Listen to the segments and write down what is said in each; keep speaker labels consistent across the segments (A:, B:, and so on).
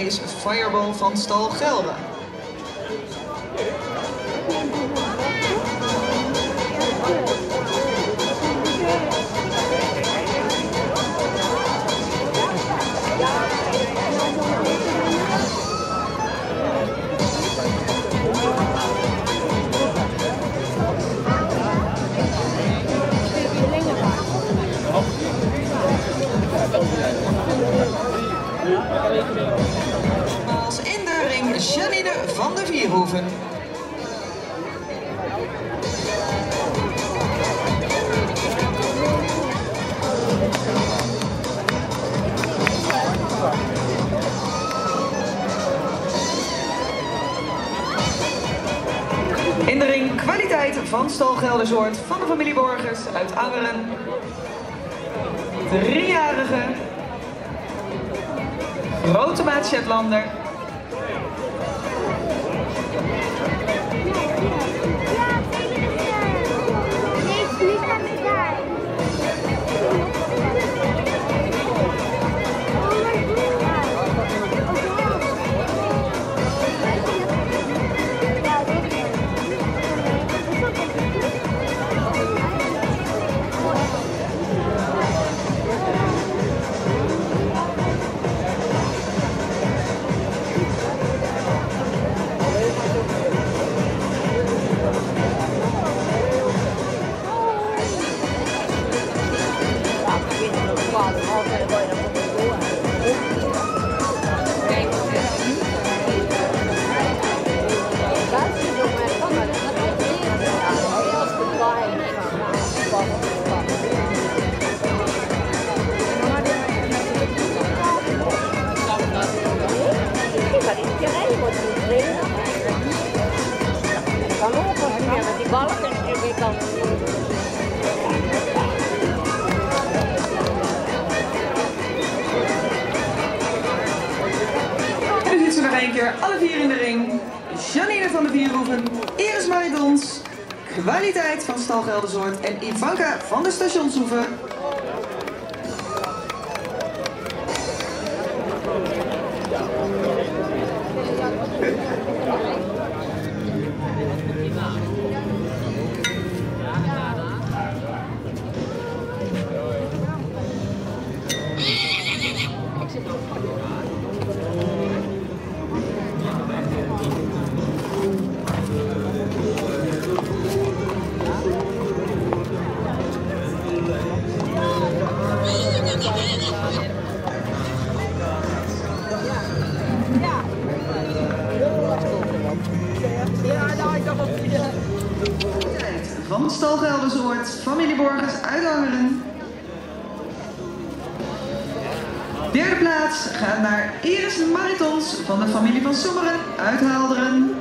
A: is Fireball van stal Gelre. Als in de ring Janine van de Vierhoeven. In de ring kwaliteit van stal Geldersoort van de familie Borgers uit Angeren. 3-jarige grote maat Shetlander. En nu zitten ze nog één keer alle vier in de ring. Janine van de Vierhoeven, Iris Maridons, kwaliteit van stal Geldersoort en Ivanka van de Stationshoeve. Van stal Geldersoort, familie Borgers uit Angeren. Derde plaats gaat naar Iris Maritons van de familie van Sommeren uit Haalderen.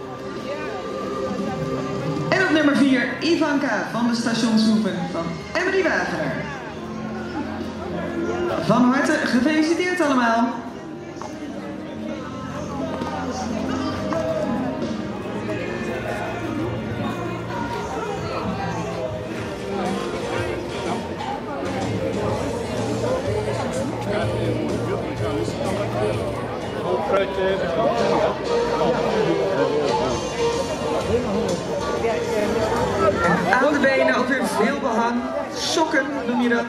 A: En op nummer 4 Ivanka van de Stationshoeven van Emily Wagener. Van harte gefeliciteerd allemaal. Aan de benen ook weer veel behang. Sokken noem je dat.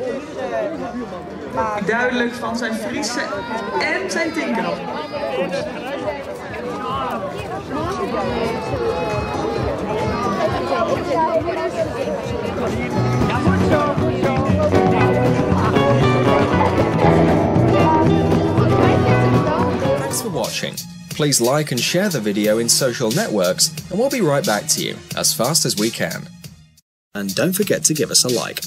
A: Duidelijk van zijn Friese en zijn tinker.
B: Thanks for watching. Please like and share the video in social networks, and we'll be right back to you as fast as we can. And don't forget to give us a like.